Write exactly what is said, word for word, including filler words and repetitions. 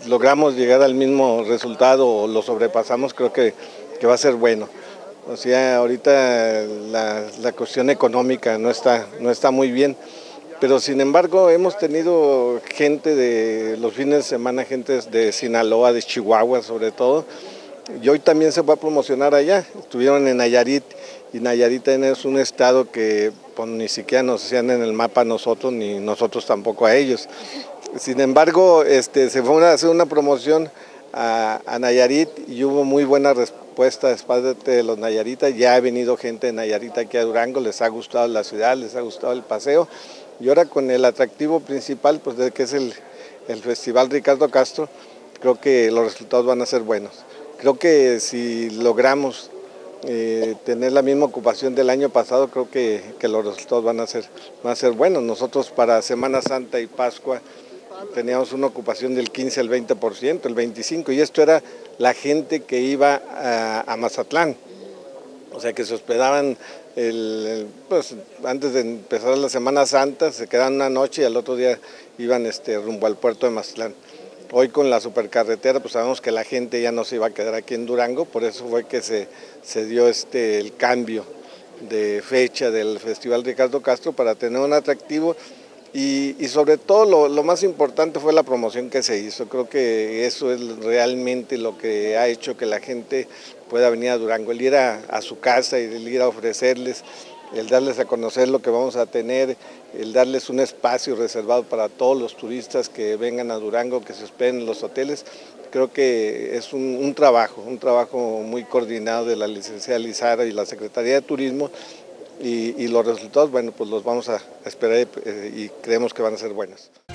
logramos llegar al mismo resultado o lo sobrepasamos, creo que, que va a ser bueno. O sea, ahorita la, la cuestión económica no está, no está muy bien, pero sin embargo hemos tenido gente de los fines de semana, gente de Sinaloa, de Chihuahua sobre todo, y hoy también se va a promocionar allá. Estuvieron en Nayarit, y Nayarit es un estado que pues, ni siquiera nos hacían en el mapa a nosotros, ni nosotros tampoco a ellos. Sin embargo, este, se fue a hacer una promoción a, a Nayarit y hubo muy buena respuesta después de los nayaritas. Ya ha venido gente de Nayarit aquí a Durango, les ha gustado la ciudad, les ha gustado el paseo. Y ahora con el atractivo principal, pues de que es el, el Festival Ricardo Castro, creo que los resultados van a ser buenos. Creo que si logramos eh, tener la misma ocupación del año pasado, creo que, que los resultados van a ser, van a ser buenos. Nosotros para Semana Santa y Pascua teníamos una ocupación del quince al veinte por ciento, el veinticinco por ciento, y esto era la gente que iba a, a Mazatlán, o sea que se hospedaban el, el, pues, antes de empezar la Semana Santa, se quedaban una noche y al otro día iban este, rumbo al puerto de Mazatlán. Hoy con la supercarretera pues sabemos que la gente ya no se iba a quedar aquí en Durango, por eso fue que se, se dio este, el cambio de fecha del Festival Ricardo Castro para tener un atractivo. Y, y sobre todo lo, lo más importante fue la promoción que se hizo. Creo que eso es realmente lo que ha hecho que la gente pueda venir a Durango, el ir a, a su casa y el ir a ofrecerles, el darles a conocer lo que vamos a tener, el darles un espacio reservado para todos los turistas que vengan a Durango, que se hospeden en los hoteles. Creo que es un, un trabajo, un trabajo muy coordinado de la licenciada Lizara y la Secretaría de Turismo. Y, y los resultados, bueno, pues los vamos a esperar y, y creemos que van a ser buenos.